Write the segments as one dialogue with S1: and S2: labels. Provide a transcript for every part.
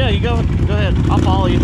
S1: you go ahead. I'll follow you.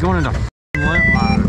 S1: going into limp mode.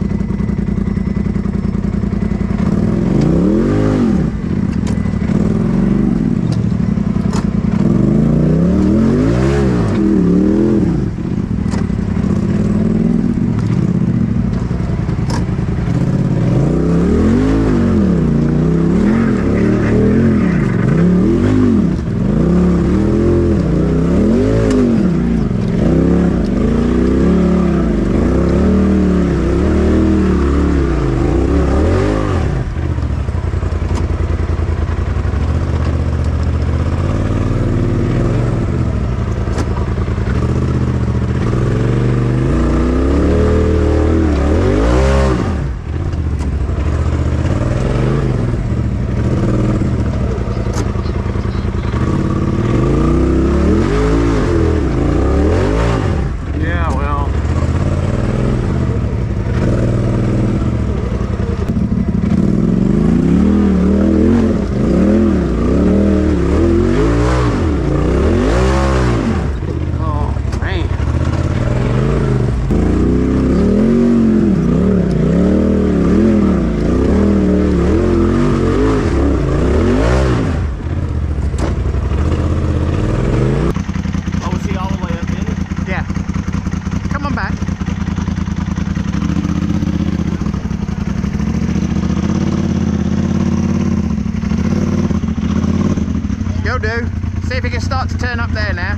S2: Do. See if you can start to turn up there now.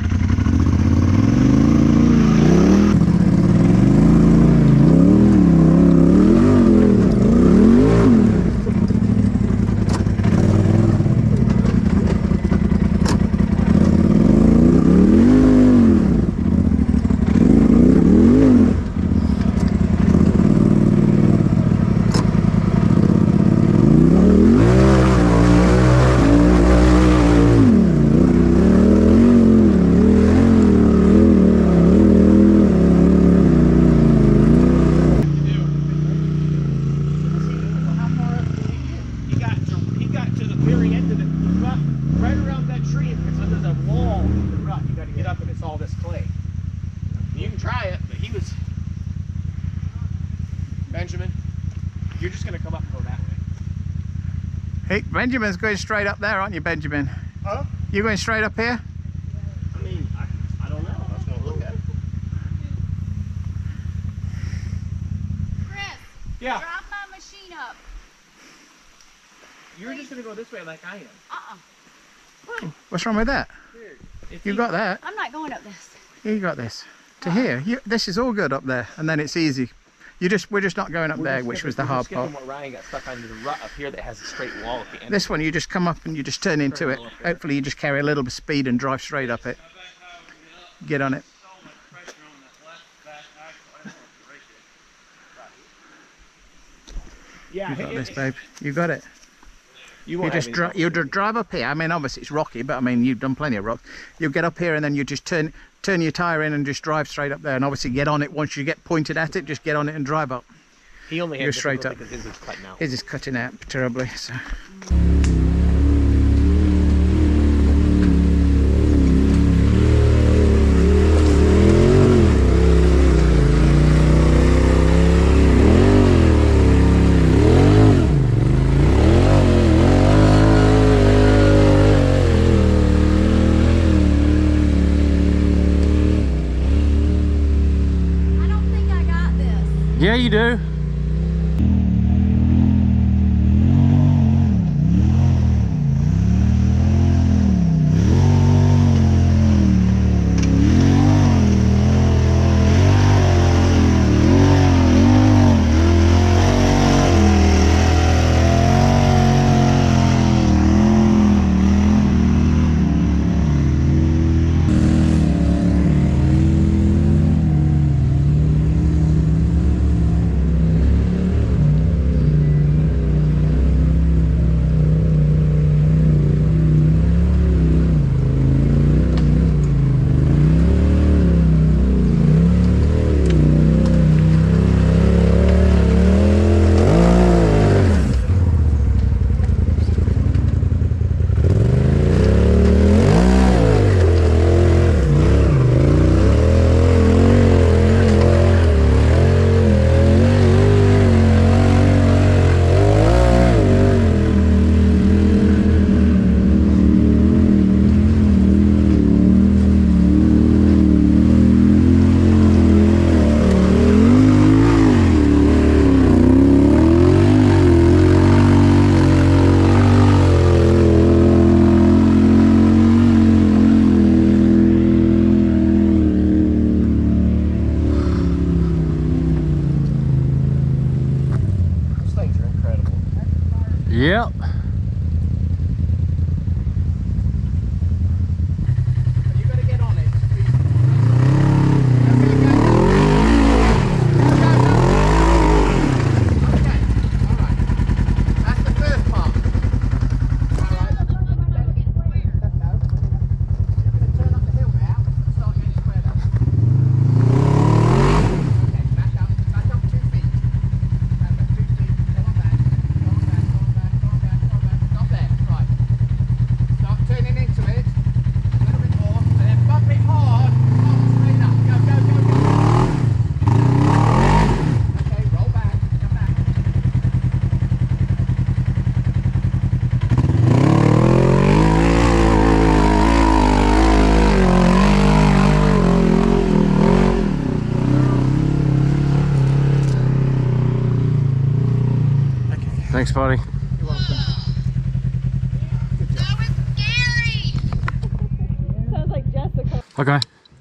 S1: Benjamin, you're just going to come up and go that way.
S2: Hey, Benjamin's going straight up there, aren't you, Benjamin?
S1: Huh?
S2: You going straight up here?
S1: I mean, I don't know. I was going to look at it.
S3: Chris,
S1: yeah.
S3: drop my machine up.
S1: You're just going to go this way like I am.
S3: What?
S2: What's wrong with that? You got that?
S3: I'm not going up this.
S2: You got this. To here. This is all good up there, and then it's easy. We're just not going up there, which was the hard part.
S1: What Ryan got stuck under the rut up here that has a straight wall at the end.
S2: This one, you just come up and you just turn into it. Hopefully you just carry a little bit of speed and drive straight up it. Get on it.
S1: Yeah,
S2: You got this, babe. You got it.
S1: You
S2: just drive up here. I mean, obviously it's rocky, but I mean, you've done plenty of rock. You get up here and then you just turn your tyre in and just drive straight up there, and obviously get on it. Once you get pointed at it, just get on it and drive up.
S1: He only had
S2: You're straight up.
S1: because his is cutting out.
S2: His is cutting out terribly. So.
S1: Yeah, you do.
S4: Yep.
S2: You got to get on it. Okay, all right. That's the first part. All right. No. You're going to turn up the hill now and start getting squared up. Okay, back up 2 feet. Back up 2 feet. Go on back. Stop there. Right. Start turning into it. A little bit more. And then bump it hard. Straight up. Go. Okay, roll back. Come back.
S4: Thanks, buddy.
S2: You're welcome.
S3: That was scary.
S5: Sounds like Jessica.
S4: Okay.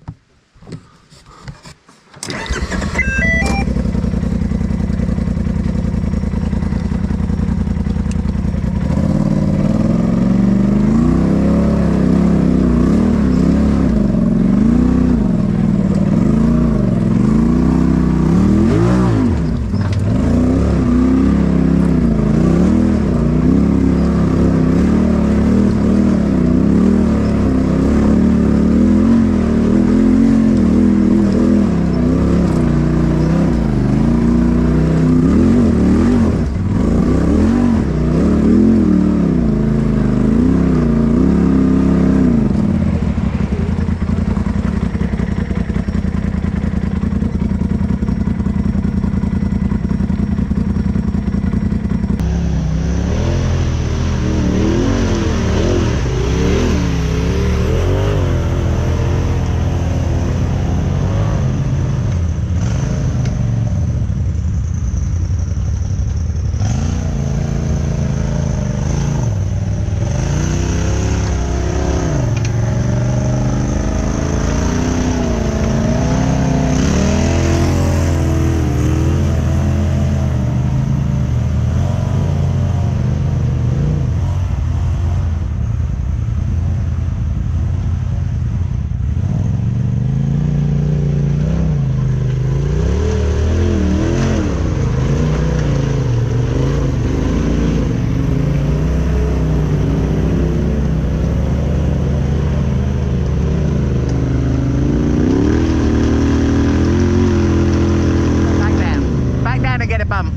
S2: Back down and get a bump.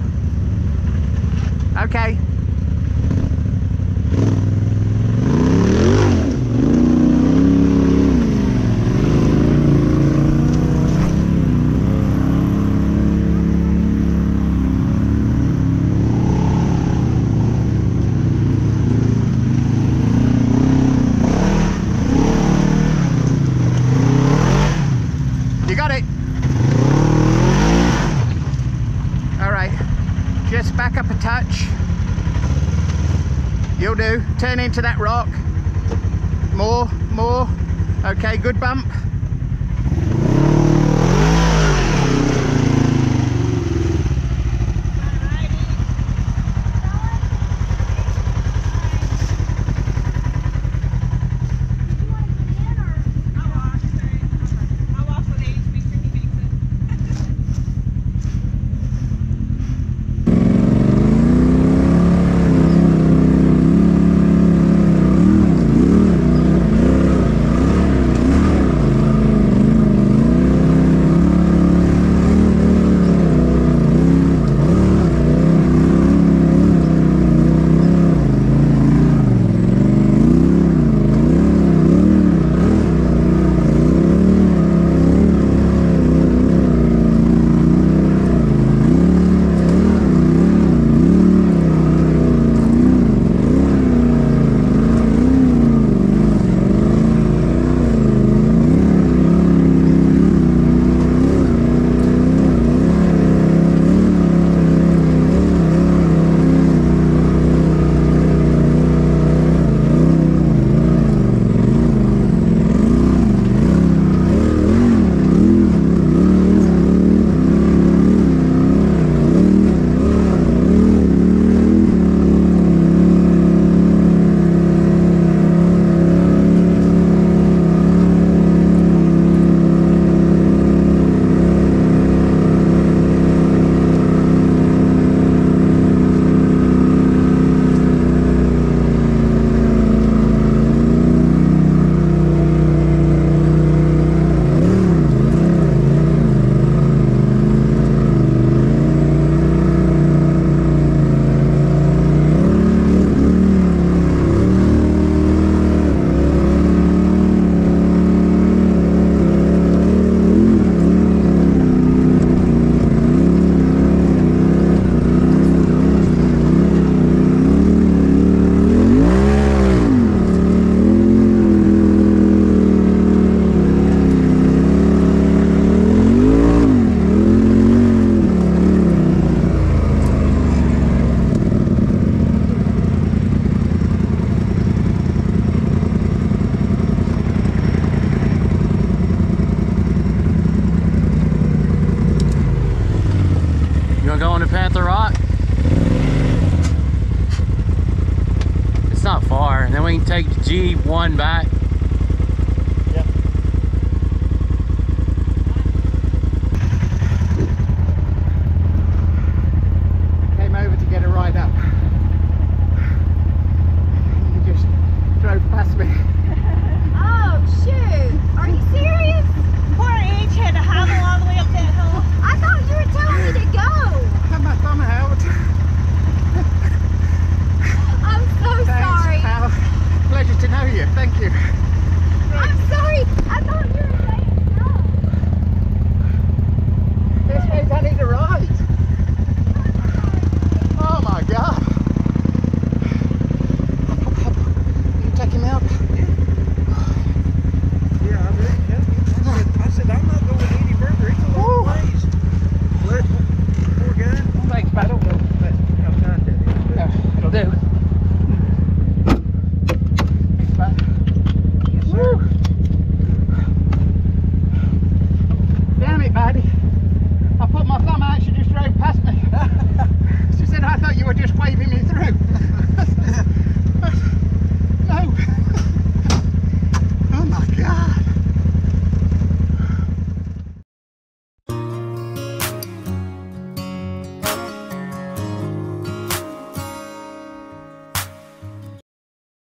S2: Okay. You got it. All right, just back up a touch. You'll do. Turn into that rock. More. Okay, good bump.
S4: ain't take the G1 back.
S2: Yep. Came over to get a ride up. You just drove past me.
S3: Oh, shoot. Are you serious?
S5: Poor H had to hobble all the way up that hill.
S3: I thought you were telling me to go.
S2: Had my thumb out.
S3: I'm so
S2: Thanks,
S3: sorry.
S2: pal. Pleasure to know you. Thank you.
S3: I'm sorry. I thought you were saying no.
S2: This means I need a ride. Oh my God.